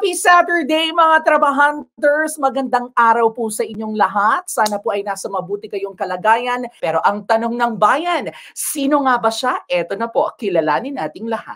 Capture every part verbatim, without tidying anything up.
Happy Saturday mga Trabahunters! Magandang araw po sa inyong lahat. Sana po ay nasa mabuti kayong kalagayan. Pero ang tanong ng bayan, sino nga ba siya? Eto na po, kilalanin nating lahat.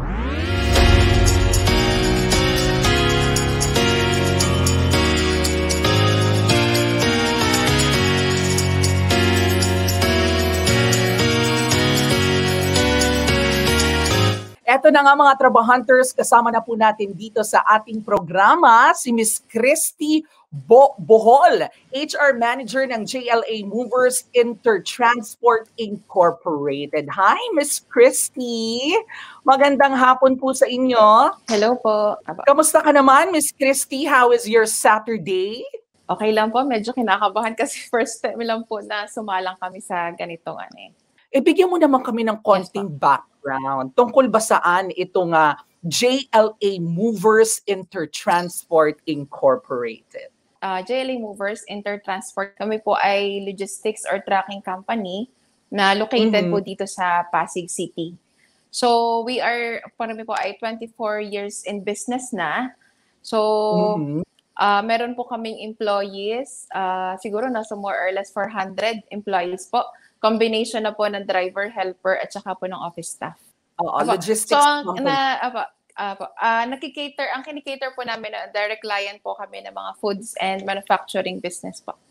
Eto na nga mga Trabahunters, kasama na po natin dito sa ating programa si Miss Christy Bo Bohol, H R Manager ng J L A Movers Intertransport Incorporated. Hi, Miss Christy! Magandang hapon po sa inyo. Hello po. Kamusta ka naman, Miss Christy? How is your Saturday? Okay lang po, medyo kinakabahan kasi first time lang po na sumalang kami sa ganitong ano eh. E bigyan mo naman kami ng konting yes, background. Tungkol ba saan itong uh, J L A Movers Intertransport Incorporated? Uh, J L A Movers Intertransport, kami po ay logistics or tracking company na located mm-hmm. po dito sa Pasig City. So we are, kami po ay twenty-four years in business na. So mm-hmm. uh, meron po kaming employees, uh, siguro nasa more or less four hundred employees po. Combination na po ng driver, helper, at saka po ng office staff. Oo, logistics. So, na, apa, apa, uh, nakikater, ang kinikater po namin, uh, direct client po kami ng mga foods and manufacturing business po.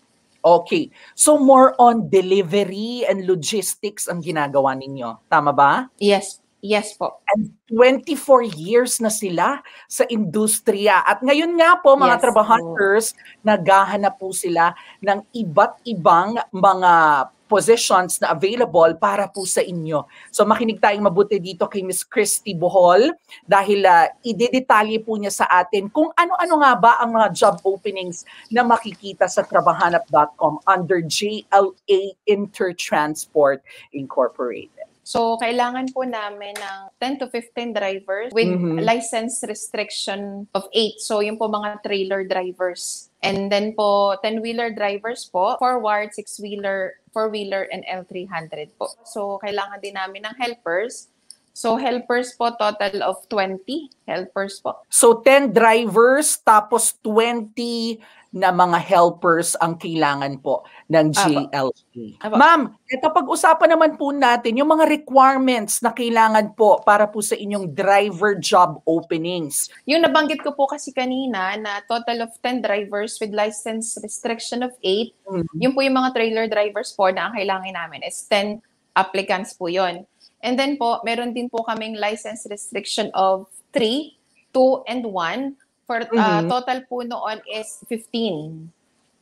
Okay. So, more on delivery and logistics ang ginagawa ninyo. Tama ba? Yes. Yes po. And twenty-four years na sila sa industriya. At ngayon nga po, mga yes, Trabahunters, po. Naghahanap po sila ng iba't ibang mga positions na available para po sa inyo. So makinig tayong mabuti dito kay Miss Christy Bohol dahil uh, idedetalye po niya sa atin kung ano-ano nga ba ang mga job openings na makikita sa trabahanap dot com under J L A Intertransport Incorporated. So, kailangan po namin ng ten to fifteen drivers with mm-hmm. license restriction of eight. So, yung po mga trailer drivers. And then po, ten-wheeler drivers po, forward, six-wheeler, four-wheeler, and L three hundred po. So, kailangan din namin ng helpers. So, helpers po, total of twenty helpers po. So, ten drivers, tapos twenty na mga helpers ang kailangan po ng J L A. Ma'am, ito pag-usapan naman po natin yung mga requirements na kailangan po para po sa inyong driver job openings. Yung nabanggit ko po kasi kanina na total of ten drivers with license restriction of eight, mm-hmm. yung po yung mga trailer drivers po na ang kailangan namin is ten applicants po yon. And then po, meron din po kaming license restriction of three, two, and one. For uh, mm-hmm. total po noon is fifteen.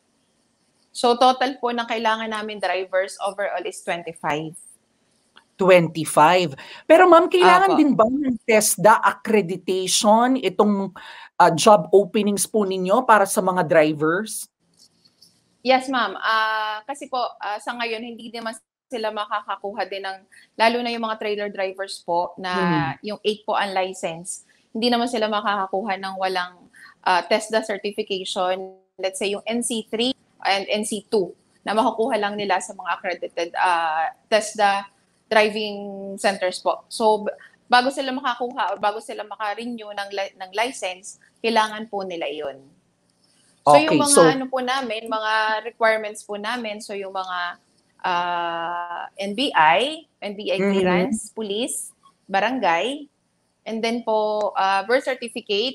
So total po ng kailangan namin drivers overall is twenty-five. twenty-five. Pero ma'am, kailangan Apo. din ba ng TESDA accreditation itong uh, job openings po ninyo para sa mga drivers? Yes ma'am. Uh, kasi po uh, sa ngayon hindi naman sila makakakuha din ng, lalo na yung mga trailer drivers po na hmm. yung eight po unlicensed. Hindi naman sila makakakuha ng walang uh, TESDA certification, let's say yung N C three and N C two na makukuha lang nila sa mga accredited uh, TESDA driving centers po. So bago sila makakuha o bago sila maka-renew ng, li- ng license, kailangan po nila yun. So okay, yung mga so... ano po namin, mga requirements po namin, so yung mga uh, N B I, N B I clearance, mm-hmm. police, barangay, and then po, uh, birth certificate,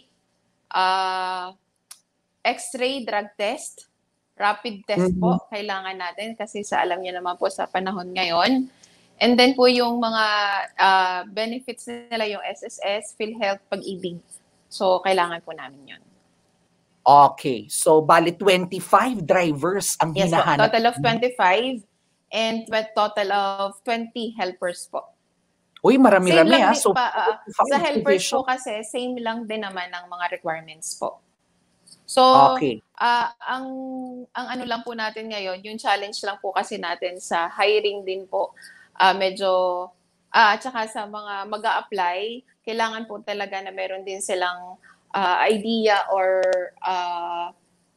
uh, X-ray, drug test, rapid test mm-hmm. po, kailangan natin kasi sa alam niyo naman po sa panahon ngayon. And then po yung mga uh, benefits nila, yung S S S, PhilHealth, Pag-ibig. So, kailangan po namin yun. Okay. So, bali twenty-five drivers ang yes, hinahanap. Yes po. Total of twenty-five and total of twenty helpers po. Uy, marami-rami ah. So, pa, uh, sa helpers po kasi, same lang din naman ang mga requirements po. So, okay. uh, ang ang ano lang po natin ngayon, yung challenge lang po kasi natin sa hiring din po, uh, medyo, uh, at saka sa mga mag-a-apply, kailangan po talaga na meron din silang uh, idea or uh,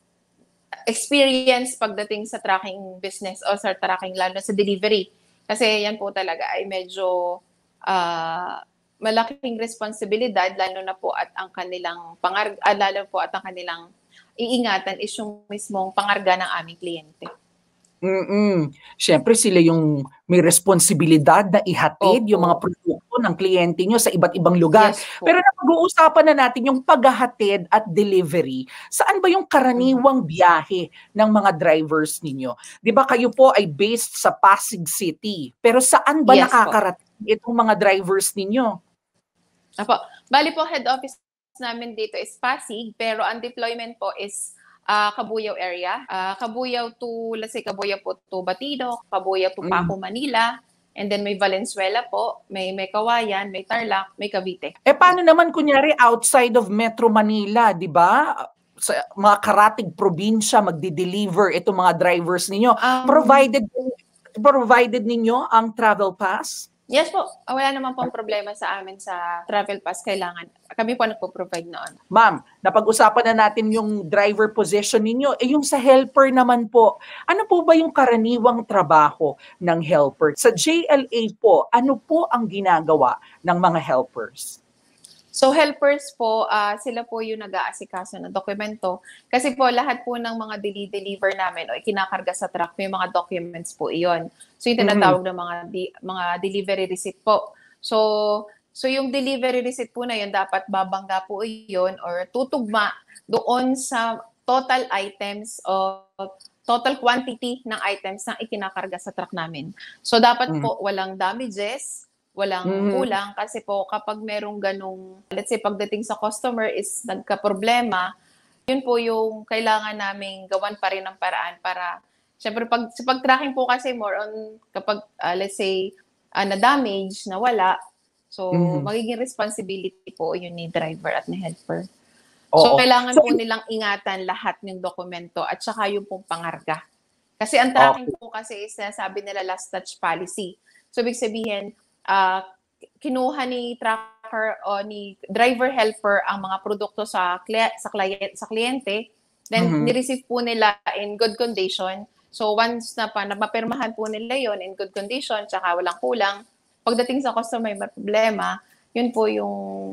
experience pagdating sa tracking business o sa tracking lalo sa delivery. Kasi yan po talaga ay medyo uh, malaking responsibilidad, lalo na po at ang kanilang pangar ah, lalo po at ang kanilang iingatan is yung mismong pangarga ng aming kliyente. Mm. Siyempre sila yung may responsibilidad na ihatid yung mga Opo. produkto ng kliyente niyo sa iba't ibang lugar. Yes po. Pero napag-uusapan na natin yung paghahatid at delivery. Saan ba yung karaniwang biyahe ng mga drivers ninyo? 'Di ba kayo po ay based sa Pasig City, pero saan ba Yes po. nakakarating itong mga drivers ninyo? Opo. Bale po, head office namin dito is Pasig, pero ang deployment po is ah, Cabuyao area. Ah, Cabuyao to, let's say Cabuyao po to Batido, Cabuyao to Mm. Paco, Manila, and then may Valenzuela po, may may Kawayan, may Tarlac, may Cavite. Eh paano naman kunyari outside of Metro Manila, 'di ba? Sa mga karatig probinsya magde-deliver itong mga drivers ninyo. Um, Provided provided ninyo ang travel pass? Yes po. Ah, Wala naman pong problema sa amin sa travel pass. Kailangan. Kami po nagpo-provide noon. Ma'am, napag-usapan na natin yung driver position ninyo. Eh yung sa helper naman po, ano po ba yung karaniwang trabaho ng helper? Sa J L A po, ano po ang ginagawa ng mga helpers? So helpers po, ah, sila po yung nag-aasikaso ng dokumento. Kasi po lahat po ng mga deli-deliver namin o ikinakarga sa truck, may mga documents po iyon. So yung tinatawag ng mga di- mga delivery receipt po. So so yung delivery receipt po na yun, dapat babangga po iyon or tutugma doon sa total items o total quantity ng items na ikinakarga sa truck namin. So dapat Mhm. po walang damages, walang Mhm. kulang, kasi po kapag merong ganong, let's say pagdating sa customer is nagka-problema, yun po yung kailangan naming gawan pa rin ng paraan para, syempre pag, sa pag-tracking po kasi more on kapag, ah, let's say, ah, na-damage, nawala, so Mhm. magiging responsibility po yun ni driver at ni helper. Oo. So kailangan So, po nilang ingatan lahat ng dokumento at saka yung pong pangarga. Kasi ang tracking Okay. po kasi is sinasabi nila last touch policy. So ibig sabihin, ah, kinuha ni tracker o ni driver helper ang mga produkto sa kli- sa client sa kliyente, then Mhm. ni-receive po nila in good condition. So once na pa napapirmahan po nila yon in good condition, tsaka walang kulang, pagdating sa customer may problema, yun po yung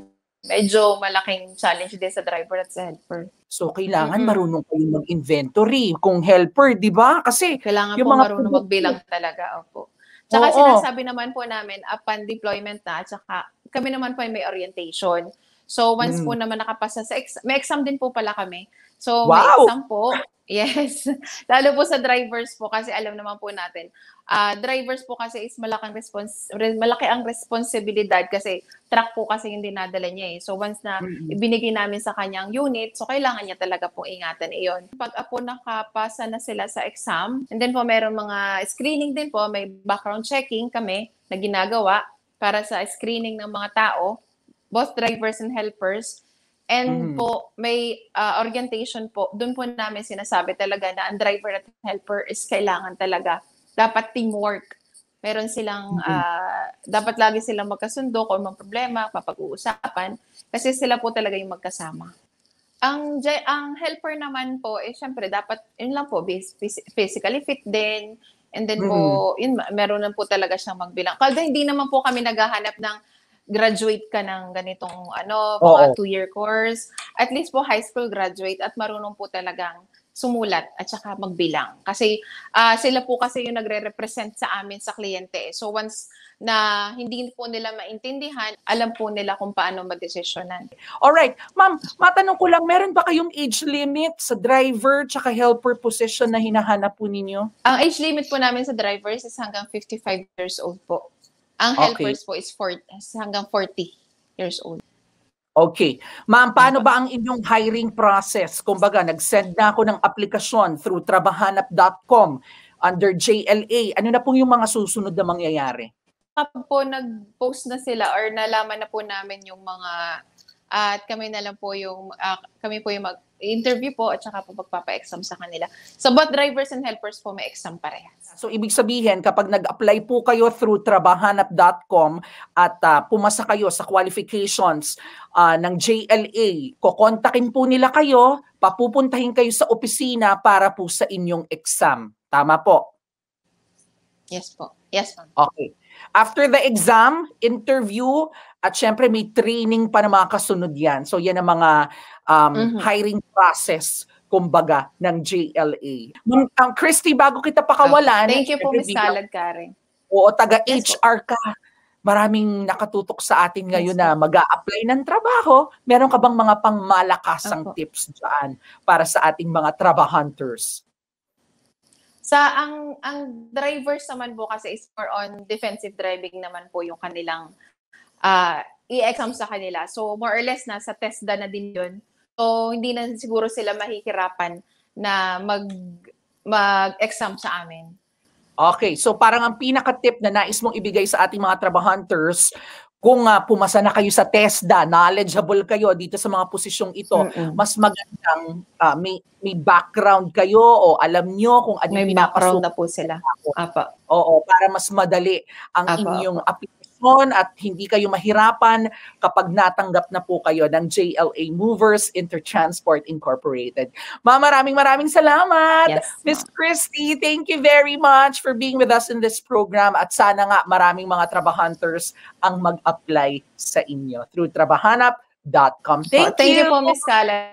medyo malaking challenge din sa driver at sa helper. So, kailangan Mm-mm. marunong kayong mag-inventory kung helper, di ba? Kasi Kailangan yung po mga marunong produkto, magbilang talaga, opo. Tsaka oo. sinasabi naman po namin upon deployment na, tsaka kami naman po ay may orientation. So once po Mm. naman nakapasa sa exam, may exam din po pala kami. So may Wow! exam po, yes. Lalo po sa drivers po kasi alam naman po natin, ah drivers po kasi is malaking respons re- malaki ang responsibilidad kasi truck po kasi yung dinadala niya eh. So once na Mm. ibinigay namin sa kanyang unit, so kailangan niya talaga pong ingatan iyon. Pag po nakapasa na sila sa exam, and then po meron mga screening din po, may background checking kami na ginagawa para sa screening ng mga tao, both drivers and helpers. And Mhm. po, may ah, orientation po, doon po namin sinasabi talaga na ang driver at helper is kailangan talaga, dapat teamwork. Meron silang, Mhm. ah, dapat lagi silang magkasundo kung may problema, mapag-uusapan, kasi sila po talaga yung magkasama. Ang j- ang helper naman po, eh syempre dapat, yun lang po, phys- phys- physically fit din, and then Mhm. po, yun, ma- meron na po talaga siyang magbilang. Kalda hindi naman po kami naghahanap ng graduate ka ng ganitong ano, mga Oo. two-year course. At least po high school graduate at marunong po talagang sumulat at saka magbilang. Kasi ah, sila po kasi yung nagre-represent sa amin sa kliyente. So once na hindi po nila maintindihan, alam po nila kung paano magdesisyonan. Alright. Ma'am, matanong ko lang, meron ba kayong age limit sa driver tsaka helper position na hinahanap po ninyo? Ang age limit po namin sa drivers is hanggang fifty-five years old po. Ang Okay. helpers po is forty, is hanggang forty years old. Okay. Ma'am, paano ba ang inyong hiring process? Kumbaga, nag-send na ako ng aplikasyon through trabahanap dot com under J L A. Ano na po yung mga susunod na mangyayari? Kapag po nag-post na sila or nalaman na po namin yung mga, at kami na lang po yung, ah, kami po yung mag-interview po at saka po magpapa-exam sa kanila. So both drivers and helpers po may exam parehas. So, ibig sabihin, kapag nag-apply po kayo through trabahanap dot com at ah, pumasa kayo sa qualifications ah, ng J L A, kukontakin po nila kayo, papupuntahin kayo sa opisina para po sa inyong exam. Tama po? Yes po. Yes, ma'am. Okay. After the exam, interview, at syempre may training pa na mga kasunod yan. So yan ang mga um, mm-hmm. hiring process, kumbaga, ng J L A. Ang um, Christy, bago kita pakawalan. Okay. Thank you po, Miz Salad Karen. Oo, taga-H R ka. Maraming nakatutok sa atin ngayon yes, na mag-a-apply ng trabaho. Meron ka bang mga pangmalakasang Opo. tips dyan para sa ating mga trabahunters? Sa ang ang drivers naman po kasi is more on defensive driving naman po yung kanilang uh, i-exam sa kanila. So more or less nasa TESDA na din yun. So hindi na siguro sila mahihirapan na mag mag-exam sa amin. Okay, so parang ang pinaka-tip na nais mong ibigay sa ating mga trabahunters, kung uh, pumasa na kayo sa TESDA, knowledgeable kayo dito sa mga posisyong ito, mm-mm. mas magandang uh, may, may background kayo o alam nyo kung ano may background na po sila. Apa. Oo, para mas madali ang apa, inyong apa. application at hindi kayo mahirapan kapag natanggap na po kayo ng J L A Movers Intertransport Incorporated. Ma, maraming maraming salamat. Yes, Miss Christy, thank you very much for being with us in this program at sana nga maraming mga trabahunters ang mag-apply sa inyo through trabahanap dot com. Thank, oh, thank you. you po, Miss Kala.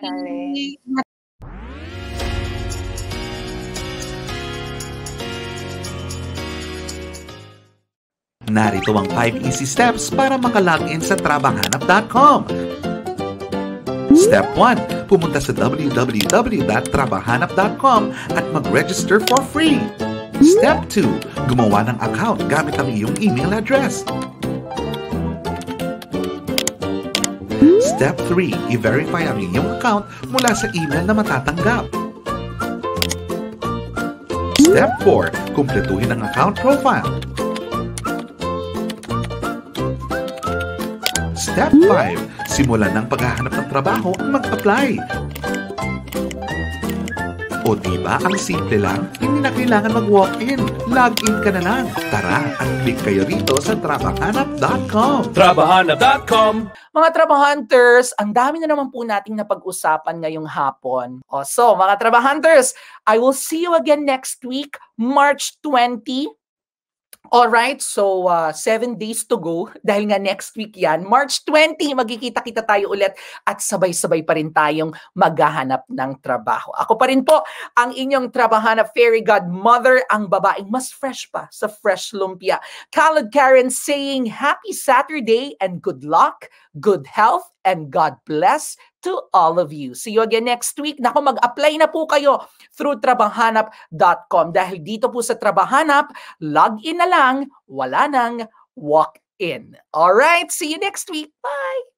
Narito ang five easy steps para makalogin sa trabahanap dot com. Step one, pumunta sa w w w dot trabahanap dot com at mag-register for free. Step two, gumawa ng account gamit ang iyong email address. Step three, i-verify ang iyong account mula sa email na matatanggap. Step four, kumpletuhin ang account profile. Step five, simulan ng paghahanap ng trabaho at mag-apply. O diba, ang simple lang, hindi na kailangan mag-walk-in. Log-in ka na lang. Tara, at click kayo rito sa trabahanap dot com. trabahanap dot com. Mga trabahunters, ang dami na naman po nating napag-usapan ngayong hapon. O, so, mga trabahunters, I will see you again next week, March twentieth. Alright, so uh, seven days to go dahil nga next week yan. March twentieth, magkikita-kita tayo ulit at sabay-sabay pa rin tayong maghahanap ng trabaho. Ako pa rin po ang inyong trabahanap fairy godmother, ang babaeng mas fresh pa sa Fresh Lumpia. Khaled Karen saying happy Saturday and good luck, good health, and God bless to all of you. See you again next week. Naku, mag-apply na po kayo through trabahanap dot com dahil dito po sa Trabahanap, log in na lang, wala nang walk in. All right, see you next week. Bye!